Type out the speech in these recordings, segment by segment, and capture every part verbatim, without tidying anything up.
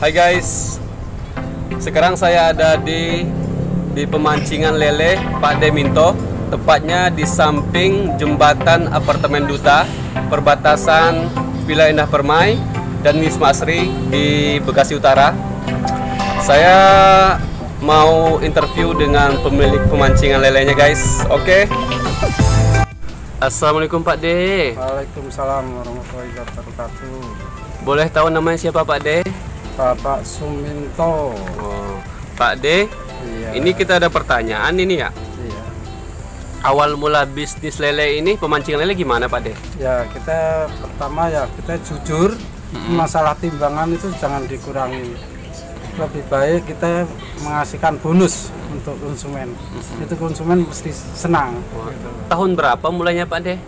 Hai guys, sekarang saya ada di di pemancingan lele Pak De Minto, tepatnya di samping jembatan apartemen Duta, perbatasan Villa Indah Permai dan Wisma Asri di Bekasi Utara. Saya mau interview dengan pemilik pemancingan lelenya guys. Oke. Assalamualaikum Pak De. Waalaikumsalam warahmatullahi wabarakatuh. Boleh tahu namanya siapa Pak De? Bapak Suminto. Oh, Pak De, Iya. ini kita ada pertanyaan ini ya. Iya. Awal mula bisnis lele ini, pemancingan lele gimana Pak De? Ya kita pertama ya kita jujur, Hmm. masalah timbangan itu jangan dikurangi. Lebih baik kita mengasihkan bonus untuk konsumen. Hmm. Itu konsumen mesti senang. Gitu. Tahun berapa mulainya Pak De?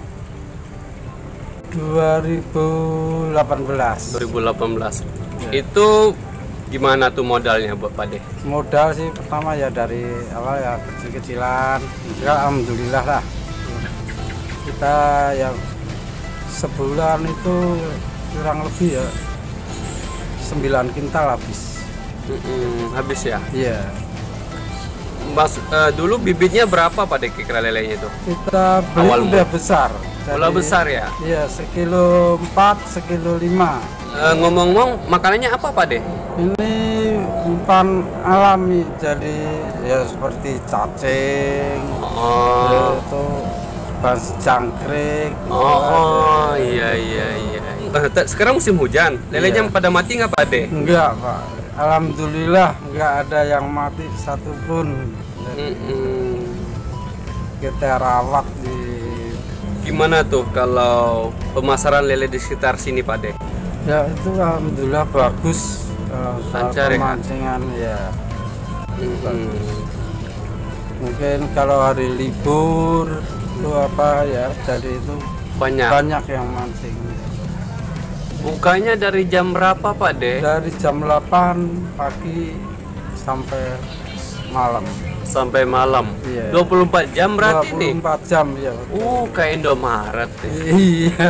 dua ribu delapan belas. dua ribu delapan belas. Ya. Itu gimana tuh modalnya buat Pak De? Modal sih pertama ya dari awal ya kecil-kecilan. Ya alhamdulillah lah. Kita ya sebulan itu kurang lebih ya sembilan kintal habis. Mm-mm, habis ya? Iya. Mas, eh, dulu bibitnya berapa Pak De kira lelenya itu? Kita beli Awal udah besar. Bola Jadi, besar ya? Iya, sekilo empat, sekilo lima. Eh, ngomong-ngomong, makanannya apa Pak De? Ini umpan alami, jadi ya seperti cacing, Oh, itu bas jangkrik. oh, oh, iya iya iya. Eh, te- Sekarang musim hujan, lelenya Iya. pada mati nggak Pak De? Enggak, Pak. Alhamdulillah enggak ada yang mati satupun. Jadi Mm-mm. kita rawat di. Gimana tuh kalau pemasaran lele di sekitar sini Pak De? Ya itu alhamdulillah bagus. Kalau soal Lancar ya? pemancingan ya. Mm-mm. Mungkin kalau hari libur itu apa ya, jadi itu Banyak. banyak yang mancing. Bukanya dari jam berapa Pak De? Dari jam delapan pagi sampai malam. Sampai malam. Iya. dua puluh empat jam berarti nih. dua puluh empat jam ya. Uh, kayak Indomaret deh. Iya.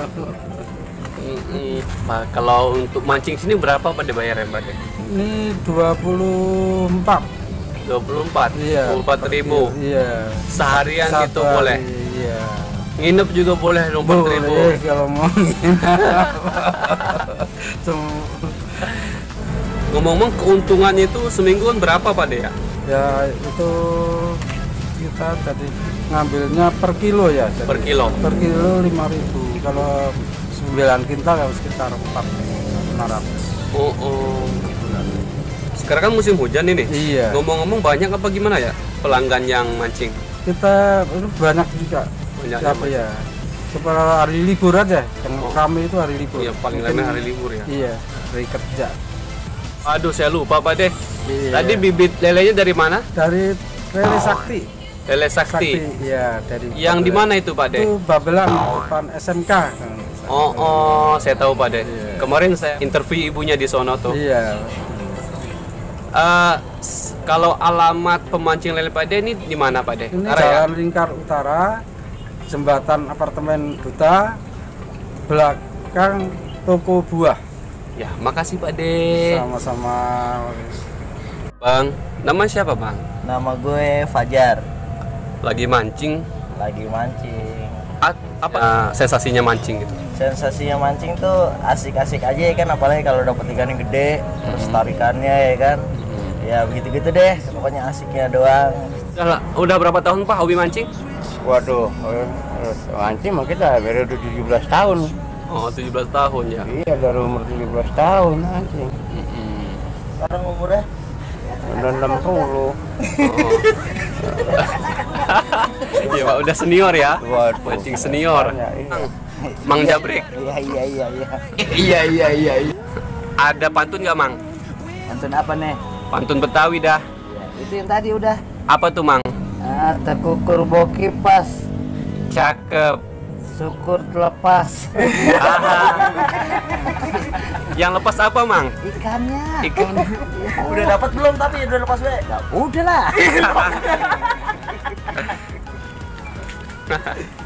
Mm-mm. Pak, kalau untuk mancing sini berapa Pak De bayarnya Pak De? Ini dua puluh empat. dua puluh empat. Iya. dua puluh empat ribu. Iya. Seharian Satu gitu hari, boleh. Iya. Nginep juga boleh dua puluh empat ribu. Boleh kalau mau nginap. Sem- Ngomong-ngomong keuntungannya itu semingguan berapa Pak De ya? Ya itu kita tadi ngambilnya per kilo ya. Jadi Per kilo? Per kilo lima ribu. Kalau sembilan kintal ya sekitar empat ratus. Oh, oh. Sekarang kan musim hujan ini. Iya. Ngomong-ngomong banyak apa gimana ya pelanggan yang mancing? Kita itu banyak juga. Banyak Siapa yang ya? Seperti hari libur aja. Yang Oh. kami itu hari libur. Iya, paling Mungkin- lama hari libur ya. Iya, hari kerja. Aduh, saya lupa Pak De. Iya. Tadi bibit lelenya dari mana? Dari Lele Sakti. Lele Sakti. Iya, dari Yang di mana itu Pak De? Itu Babelan depan S M K. Oh, oh, saya tahu Pak De. Iya. Kemarin saya interview ibunya di sono tuh. Iya. Eh, s- kalau alamat pemancing lele Pak De ini di mana Pak De? Ini Area? Jalan Lingkar Utara, jembatan apartemen Duta, belakang toko buah. Ya, makasih Pak De. Sama-sama. Bang, nama siapa Bang? Nama gue Fajar, Lagi mancing. lagi mancing. A- apa eh, sensasinya mancing gitu? Sensasinya mancing tuh asik-asik aja ya kan, apalagi kalau dapet ikan yang gede, terus tarikannya ya kan. Ya begitu-gitu deh, pokoknya asiknya doang. Udah, udah berapa tahun Pak hobi mancing? Waduh, mancing mah kita baru tujuh belas tahun. Oh, tujuh belas tahun ya. Iya, dari umur tujuh belas tahun mancing. Mm-mm. Sekarang umurnya Udah enam puluh. Iya Pak, udah senior ya. Waduh. Mancing senior. Ya, iya. Mang Jabrik. iya iya iya iya. Iya iya iya. iya. Ada pantun nggak Mang? Pantun apa nih? Pantun Betawi dah. Ya, itu yang tadi udah. Apa tuh Mang? Ah, terkukur boki pas, Cakep. syukur terlepas. Yang lepas apa Mang? Ikannya. Ikan. Udah dapat belum tapi udah lepas gue? Udah lah.